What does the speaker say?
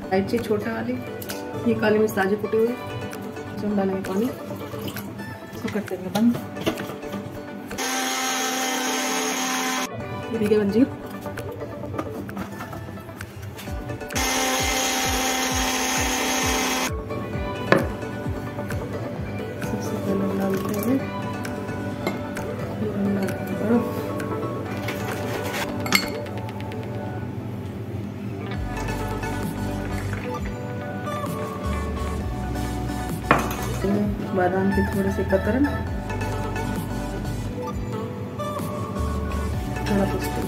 इलायची छोटा वाली, ये काली मिर्च ताजे कुटे हुए, इसमें डालेंगे पानी, इसको कर देंगे बंद। ये भीगे अंजीर, सबसे पहले डालते हैं बर्फ, बादाम के थोड़े से कतरन, थोड़ा